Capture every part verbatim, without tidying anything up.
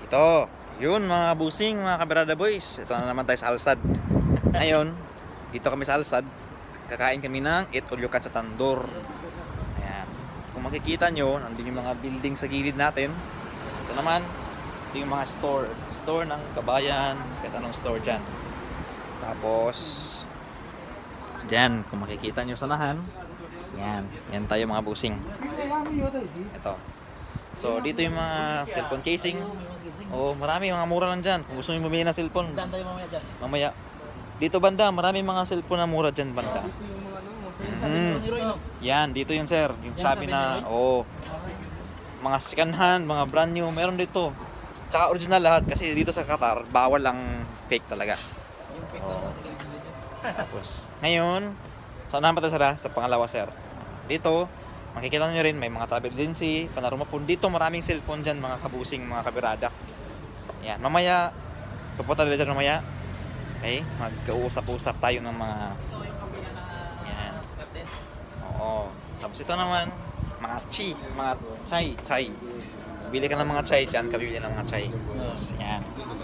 Ito, yun mga busing, mga kabrada boys. Ito na naman tayo sa Alsad. Ngayon, dito kami sa Alsad. Kakain kami ng eat all you can sa Tandoor. Ayan. Kung makikita nyo, nandun yung mga building sa gilid natin. Ito naman, ito yung mga store. Store ng Kabayan. Kahit anong store dyan. Tapos, dyan, kung makikita nyo sa nahan. Yan, yan tayo mga busing. Ito. So, dito yung mga cellphone casing. Oh, marami mga mura lang dyan. Kung gusto nyo bumili ng cellphone, mamaya. Dito banda, marami mga cellphone na mura dyan banda. Mm. Yan, dito yung sir. Yung sabi na, oh, mga second hand, mga brand new, meron dito. Tsaka original lahat kasi dito sa Qatar, bawal ang fake talaga. Oh. Tapos, ngayon, saan naman pa sir? Sa pangalawa sir. Dito, makikita nyo rin, may mga travel agency, panarumapon. Dito maraming cellphone dyan, mga kabusing, mga kabirada. Yan, mamaya, pupunta nila dyan mamaya. Okay, magkausap-usap tayo ng mga... Yan. Oo. Tapos ito naman, mga chi, mga chai, chai. Bili ka ng mga chai dyan, kabili ng mga chai. Tapos, yan.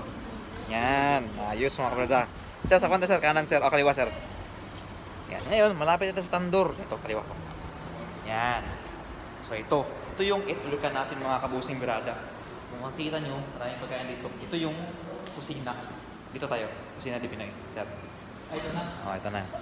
Yan, ayos mga kabrada. Sir, sa kwanta sir, kanan sir, o kaliwa sir. Yan, ngayon, malapit ito sa Tandoor. Ito, kaliwa ko. Yan. So ito, ito yung itulukan natin mga kabusing birada. Kung makikita nyo, maraming pagkain dito. Ito yung kusina. Dito tayo, kusina di Pinoy. Sir. Ay, ito na. Oh, ito na.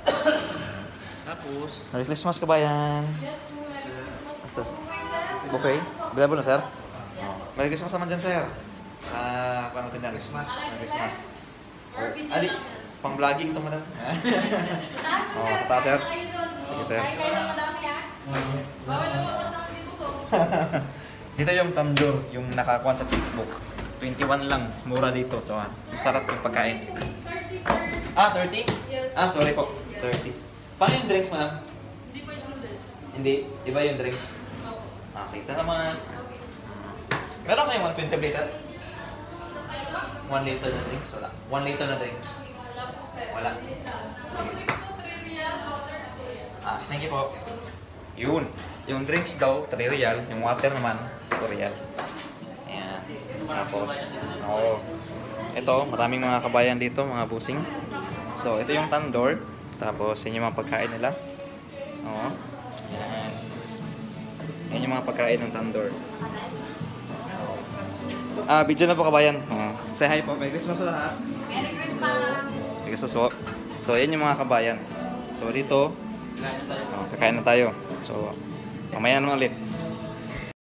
Tapos, Merry Christmas Kabayan. Yes, po, Merry Christmas Sir. po. Buffet? Available na sir? Oh. Merry Christmas naman dyan sir. Ah, paano natin dyan? Christmas. Merry Christmas. Oh, adi, pang vlogging ito madam. Taas na, Oh, sir. taas, sir. Kain kayo doon. Sige, sir. Kain kayo ng madami, ha? Bawal naman po sa akin dito, so. Dito yung Tandoor, yung nakakuan sa Facebook. twenty-one lang, mura dito. So, masarap yung pagkain. thirty, sir. Ah, thirty? Yes. Ah, sorry po. thirty. Paano yung drinks, ma'am? Hindi po included. Hindi. Iba yung drinks. Opo. Ah, sige na naman. Meron kayong one point five liter? one liter na drinks? Wala. one liter na drinks? Wala po, sir. Wala. Sige. three real, water kasi. Ah, thank you po. Yun. Yung drinks daw, three real. Yung water naman, two real. Ayan. Tapos, oo. Ito, maraming mga kabayan dito, mga busing. So, ito yung Tandoor. Tapos, yun yung mga pagkain nila. Oo. Ayan. Yan yung mga pagkain ng Tandoor. Ah, video na po kabayan. Oo. Say hi po. Merry Christmas sa lahat. Merry Christmas! Merry Christmas po. So, yan yung mga kabayan. So, dito, oh, kakain na tayo. So, mamaya naman ulit.